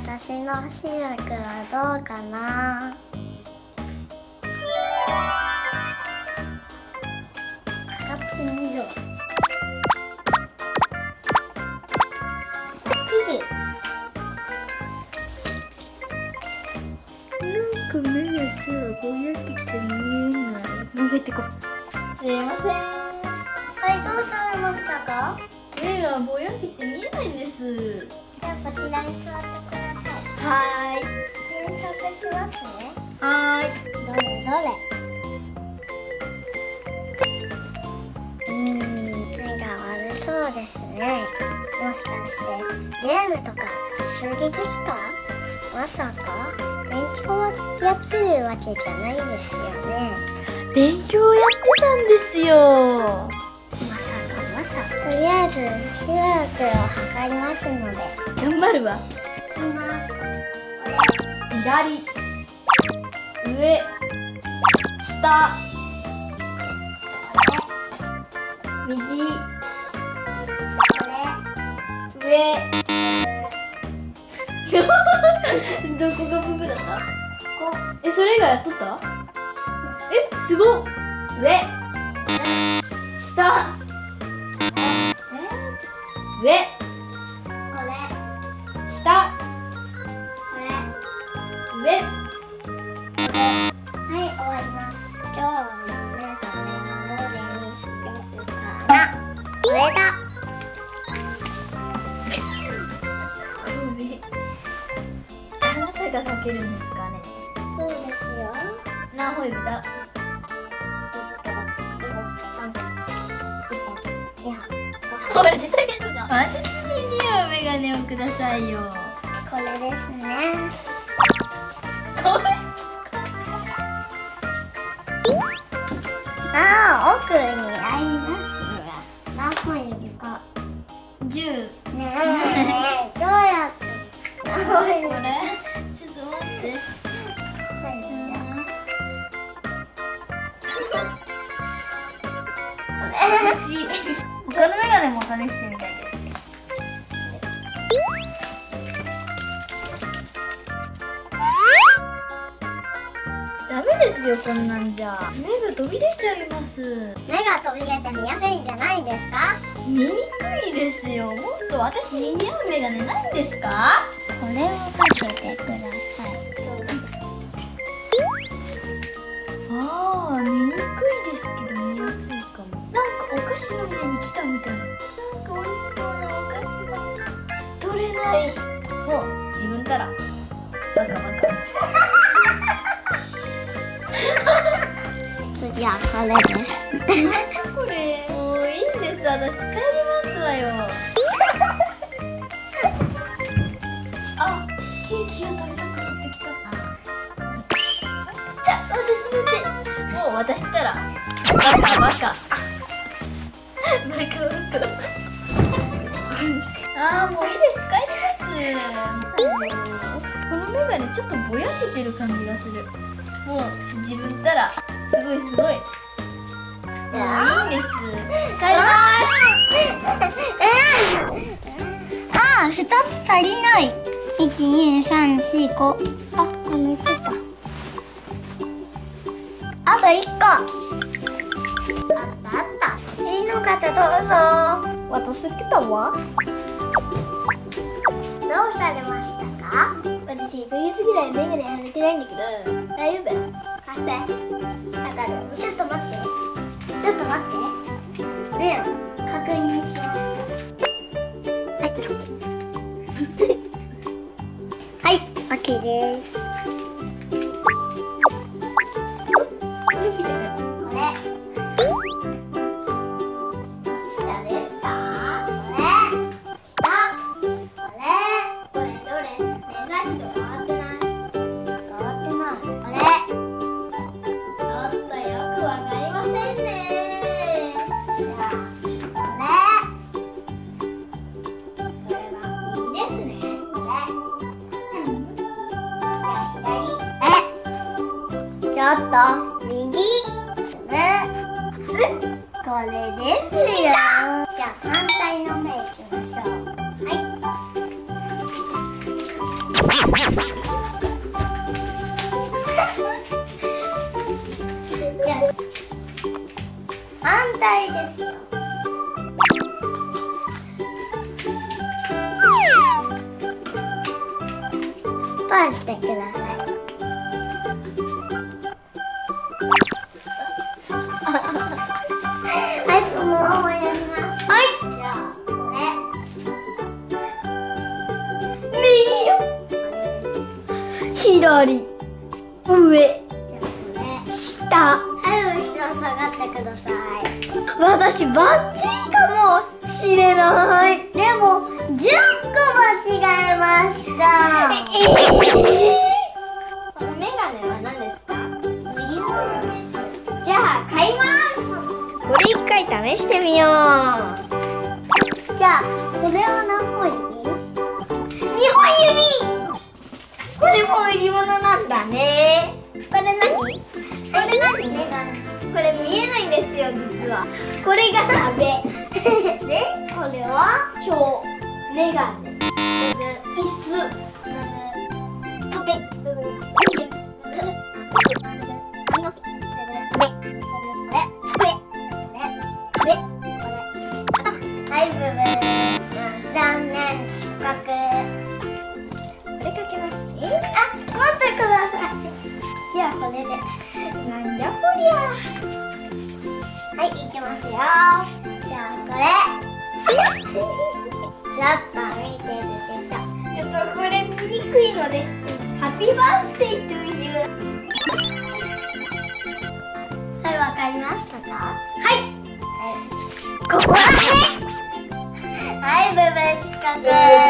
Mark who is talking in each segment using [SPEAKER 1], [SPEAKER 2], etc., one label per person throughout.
[SPEAKER 1] 私の視力はどうかな。測ってみよう。8時。なんか目がさ、ぼやけて見えない。もう入ってこう。
[SPEAKER 2] すいません。
[SPEAKER 1] はい、どうされましたか？
[SPEAKER 2] 目がぼやけて見えないんです。
[SPEAKER 1] じゃあこちらに座ってください。
[SPEAKER 2] はーい。
[SPEAKER 1] 検索しますね。
[SPEAKER 2] はーい。
[SPEAKER 1] どれどれ。なんか悪そうですね。もしかしてゲームとかしすぎですか？まさか勉強やってるわけじゃないですよね。
[SPEAKER 2] 勉強やってたんですよ。
[SPEAKER 1] まさかまさか。とりあえず視力を測りますので。
[SPEAKER 2] 頑張るわ。
[SPEAKER 1] いきます。
[SPEAKER 2] 左、上、下、右、
[SPEAKER 1] これ
[SPEAKER 2] 上。どこがブブだった？え、それ以外やっとった？え、すごっ。上、下、上、
[SPEAKER 1] これ
[SPEAKER 2] 下、
[SPEAKER 1] これ
[SPEAKER 2] 上。
[SPEAKER 1] はい、終わります。今日のメガネはどれにしようかな。これだ。
[SPEAKER 2] これあなたがかけるんですかね。
[SPEAKER 1] そうですよ。
[SPEAKER 2] 何本指だ？ほら出たけどじゃん。私に似合うメガネをくださいよ。
[SPEAKER 1] これですね。
[SPEAKER 2] これ
[SPEAKER 1] 奥にありますが、何本指か。
[SPEAKER 2] 10。
[SPEAKER 1] ねえ、どうやって何本指
[SPEAKER 2] これちょっと待って。他のメガネも試してみたいです。ダメですよ、こんなんじゃ目が飛び出ちゃいます。
[SPEAKER 1] 目が飛び出て見やすいんじゃないですか？
[SPEAKER 2] 見にくいですよ。もっと私に似合うメガネないんですか？
[SPEAKER 1] これをかけてください。
[SPEAKER 2] ああ、見にくいですけど見やすいかも。なんかお菓子の家に来たみたい。なんか美味しそうなお菓子が取れない。もう自分たらバカバカ。
[SPEAKER 1] 次はこれです。
[SPEAKER 2] これもういいんです。私帰りますわよ。あ、ケーキが食べたくなってきた。私の手もう渡したらバカバカバカバカ。あー、もういいです。帰ります。このメガネちょっとぼやけてる感じがする。もう自分たらすごいすごい。じゃあいいんです。帰ります。
[SPEAKER 1] あ、2つ足りない。1、2、3、4、5。あ、抜いてた。あと1個。あったあった。欲しいの方どうぞ。
[SPEAKER 2] 私来たわ。
[SPEAKER 1] どうされましたか？
[SPEAKER 2] 私1ヶ月ぐらいメガネはめてないんだけど大丈夫？
[SPEAKER 1] 貸して。測る。ちょっと待って。ちょっと待って。目を確認しますから。はい、ちょっと。はい、OK です。これ。下ですか？これ。下。これ。どれどれ。ね、さっきと変わってない？変わってない。これ。ちょっとよくわかりませんね。じゃあ、これ。それは右ですね。これ。じゃあ、左。ちょっと、右。これですよ。じゃあ、反対の目いきましょう。はい。 じゃあ反対ですよ。パーしてください。はい、そのままやります。はい、じゃあこれ
[SPEAKER 2] 右よ、左、上、下。
[SPEAKER 1] はい、後ろ下がってください。
[SPEAKER 2] 私バッチリかもしれない。
[SPEAKER 1] でも10個間違えました。
[SPEAKER 2] このメガネは何ですか？
[SPEAKER 1] 無料です。
[SPEAKER 2] じゃあ買います。これ一回試してみよう。
[SPEAKER 1] じゃあこれは何本指？
[SPEAKER 2] 2本指。これも売り物なんだね。これ何？これ何？
[SPEAKER 1] メガネ。
[SPEAKER 2] これ見えないんですよ、実は。これが鍋。
[SPEAKER 1] で、これは
[SPEAKER 2] 今日メガネ、椅子、壁、
[SPEAKER 1] はいブブー、残念失格。
[SPEAKER 2] これかけますね。
[SPEAKER 1] あ、待ってください。次はこれで。
[SPEAKER 2] なんじゃこりゃ。
[SPEAKER 1] はい、いきますよ。じゃあこれちょっと見てるでしょ。
[SPEAKER 2] ちょっとこれ見にくいので、ハッピーバースデートゥーユー。
[SPEAKER 1] はい、わかりましたか？
[SPEAKER 2] はい。
[SPEAKER 1] ここらへん。はい、ブブー失格。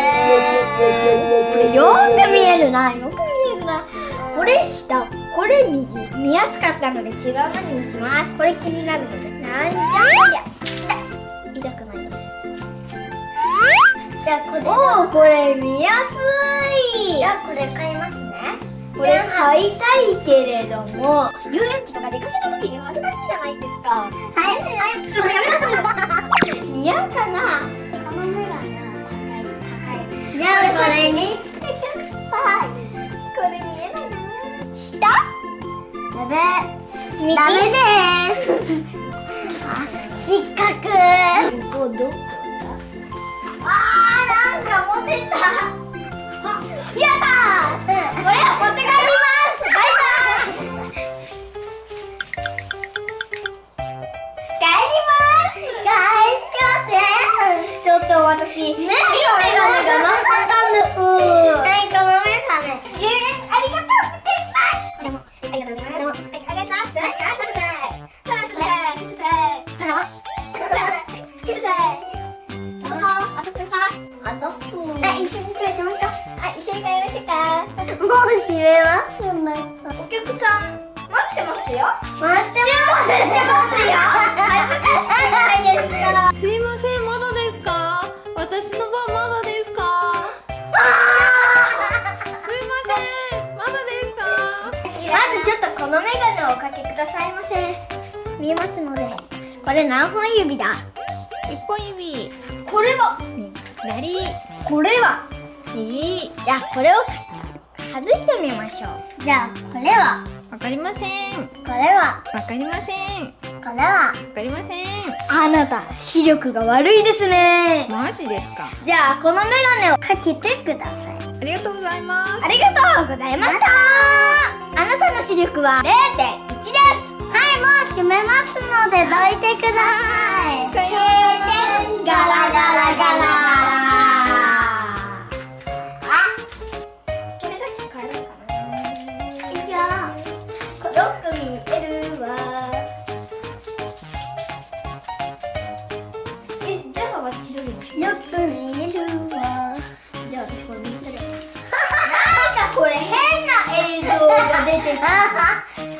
[SPEAKER 2] よく見えるな、よく見えるな。これ下、これ右。見やすかったので違うのにします。これ気になるので。なんじゃこりゃ。痛くないのです。
[SPEAKER 1] じゃあこれ。
[SPEAKER 2] おお、これ見やすい。
[SPEAKER 1] じゃあこれ買いますね。
[SPEAKER 2] これ買いたいけれども、遊園地とか出かけた時に恥ずかしいじゃないですか。
[SPEAKER 1] はい、ちょっとやめます。
[SPEAKER 2] 似合うかな。
[SPEAKER 1] このメガネは高い。じゃあこれにしてください。
[SPEAKER 2] これ見えないな。下？
[SPEAKER 1] ダメ。ダメです。あ、失格。
[SPEAKER 2] ここどこだ？なんか持てた。やだ。これ持って帰ります。バイバイ。帰ります。ちょっと私、メガネがなかったんです。
[SPEAKER 1] はい、このメガネ。
[SPEAKER 2] ありがとうございます。ありがとうございます。ありがとうございます。
[SPEAKER 1] はい、一緒に帰りましょう。
[SPEAKER 2] 一緒に帰りましょうか。
[SPEAKER 1] もう閉めますよ、
[SPEAKER 2] お客さん待ってますよ。
[SPEAKER 1] 待って
[SPEAKER 2] ますよ。恥ずかしくないですか。
[SPEAKER 3] すいません、まだですか？私の番まだですか？すいません、まだですか？
[SPEAKER 2] まずちょっとこのメガネをおかけくださいませ。見えますので。これ何本指だ？
[SPEAKER 3] 一本指、
[SPEAKER 2] これは
[SPEAKER 3] 左、
[SPEAKER 2] これは
[SPEAKER 3] 右。
[SPEAKER 2] じゃあこれを外してみましょう。
[SPEAKER 1] じゃあこれは、
[SPEAKER 3] わかりません。
[SPEAKER 1] これは、
[SPEAKER 3] わかりません。
[SPEAKER 1] これは。
[SPEAKER 3] わかりません。
[SPEAKER 2] あなた視力が悪いですね。
[SPEAKER 3] マジですか？
[SPEAKER 2] じゃあこのメガネを
[SPEAKER 1] かけてください。
[SPEAKER 3] ありがとうございます。
[SPEAKER 2] ありがとうございました。あなたの視力は 0.1 です。
[SPEAKER 1] はい、もう閉めますのでどいてください。
[SPEAKER 3] さようなら。
[SPEAKER 2] ガラガラガラ。これだけ変えるかな。いや、よく見えるわ。じゃあは白いの。
[SPEAKER 1] よく見えるわ。
[SPEAKER 2] じゃあ私これ見せる。なんかこれ変な映像が出てきた。